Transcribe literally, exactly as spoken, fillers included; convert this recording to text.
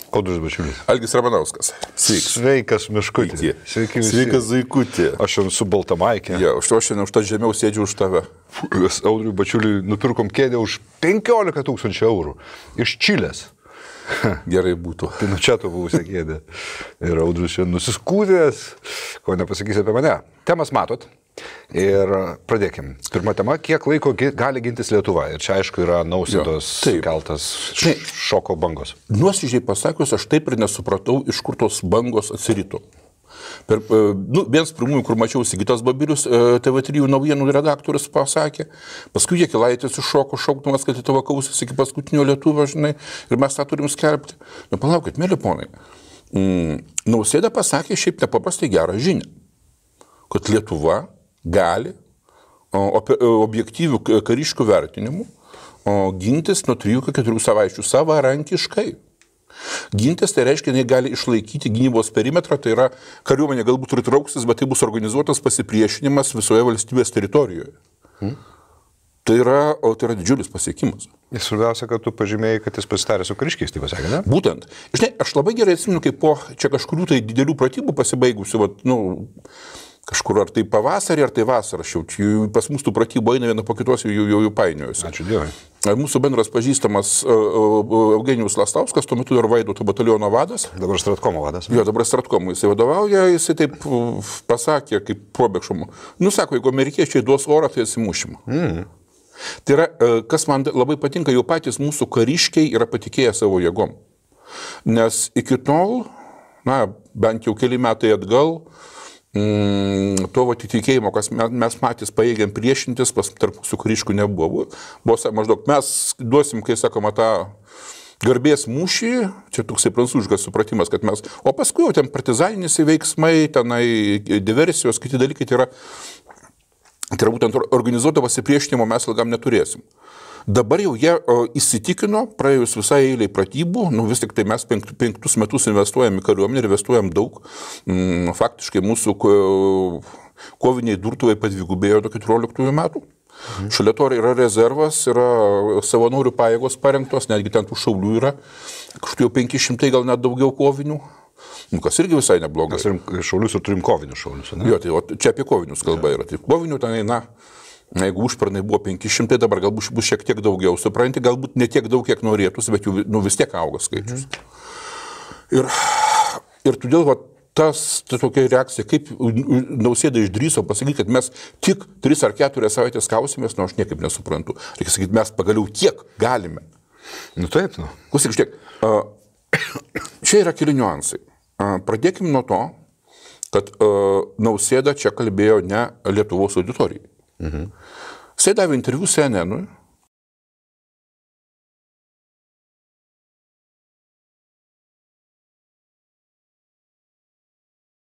Audrius Bačiulis. Algis Ramanauskas. Sveiks. Sveikas, Miškutė. Sveiki visi. Sveikas, Zaikutė. Aš jau su Baltamaikė. Ja, už to šiandien už tą žemiau sėdžiu už tave. Audriui Bačiuliui nupirkom kėdę už penkiolika tūkstančių eurų. Iš Čilės. Gerai būtų. Pinočeto buvusią kėdę. Ir Audrius šiandien nusiskūdęs, ko nepasakysi apie mane. Temas matot. Ir pradėkim. Pirma tema, kiek laiko gali gintis Lietuva? Ir čia aišku yra Nausėdos keltas šoko bangos. Nuoširdžiai pasakius, aš taip ir nesupratau, iš kur tos bangos atsirito. Per, nu, vienas pirmųjų, kur mačiau, Sigitas Babilius, T V trys naujienų redaktorius pasakė, paskui Jakilaitis iššoko šaukdamas, kad Lietuva kausis iki paskutinio lietuvio, žinai, ir mes tą turim skelbti. Nu, palaukit, mėly ponai, mm, Nausėda pasakė šiaip nepaprastai gerą žinią, kad Lietuva gali objektyvių kariškių vertinimų gintis nuo trijų iki keturių savaičių savarankiškai. Gintis tai reiškia, jinai gali išlaikyti gynybos perimetrą, tai yra kariuomenė galbūt ir trauksis, bet tai bus organizuotas pasipriešinimas visoje valstybės teritorijoje. Hmm. Tai yra, o tai yra didžiulis pasiekimas. Ir svarbiausia, kad tu pažymėjai, kad jis pasitarė su kariškiais, tai pasakė, ne? Būtent. Žinai, aš labai gerai atsimenu, kaip po čia kažkurių tai didelių pratybų pasibaigusių, vat, nu, kažkur ar tai pavasarį, ar tai vasarą, aš jau pas mūsų tų pratybų eina viena po kitos, jau, jau, jau painiojusi. Ačiū Dievui. Mūsų bendras pažįstamas Eugenijus Lastauskas, tuo metu dar Vaidoto bataliono vadas. Dabar Stratkomo vadas. Jo, dabar Stratkomo jisai vadovauja, jisai taip pasakė, kaip probėgšumu. Nu, sako, jeigu amerikiečiai duos orą, tai atsimušim. Mm. Tai yra, kas man labai patinka, jau patys mūsų kariškiai yra patikėję savo jėgom. Nes iki tol, na, bent jau keli metai atgal, Mm, to atitikėjimo, kas mes, mes patys paėgiam priešintis, pas tarp mūsų kariškių nebuvo. Buvo maždaug, mes duosim, kai sakoma, tą garbės mūšį, čia toksai prancūziškas supratimas, kad mes, o paskui jau ten partizaninis veiksmai, tenai diversijos, kiti dalykai, tai yra, tai yra būtent organizuoto pasipriešinimo mes ilgam neturėsim. Dabar jau jie o, įsitikino, praėjus visai eiliai pratybų, nu vis tik tai mes penkt, penktus metus investuojam į kariuomenę ir investuojam daug. Mm, faktiškai mūsų ko, koviniai durtuvai padvigubėjo nuo keturioliktųjų metų. Mhm. Šalia to yra rezervas, yra savanorių pajėgos parengtos, netgi ten tų šaulių yra, kažkaip jau penki šimtai gal net daugiau kovinių. Nu, kas irgi visai neblogai. Mes turim šaulius ir turim kovinius šaulius, ne? Jo, tai o, čia apie kovinius kalba yra. Tai kovinių ten eina. Na, jeigu užpernai buvo penki šimtai, dabar galbūt bus šiek tiek daugiau, supranti, galbūt ne tiek daug, kiek norėtųsi, bet jų nu, vis tiek auga skaičius. Mhm. Ir, ir todėl va, tas, ta tokia reakcija, kaip Nausėda išdrįso pasakyti, kad mes tik tris ar keturias savaitės kausimės, nu aš niekaip nesuprantu. Reikia sakyti, mes pagaliau kiek galime. Nu taip, nu. Klausyk, šiek tiek. Čia yra keli niuansai. Pradėkim nuo to, kad Nausėda čia kalbėjo ne Lietuvos auditorijai. Mhm. Jisai davė interviu C N N-ui